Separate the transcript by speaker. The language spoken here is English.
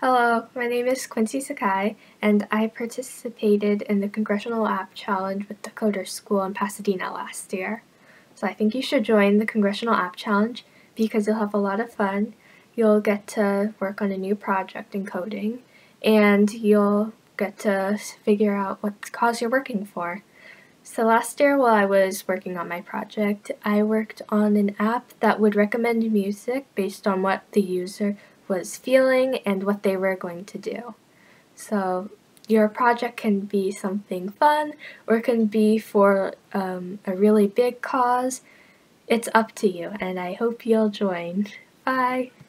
Speaker 1: Hello, my name is Quincy Sakai, and I participated in the Congressional App Challenge with the Coder School in Pasadena last year. So I think you should join the Congressional App Challenge because you'll have a lot of fun, you'll get to work on a new project in coding, and you'll get to figure out what cause you're working for. So last year while I was working on my project, I worked on an app that would recommend music based on what the user was feeling and what they were going to do. So your project can be something fun or it can be for a really big cause. It's up to you, and I hope you'll join. Bye!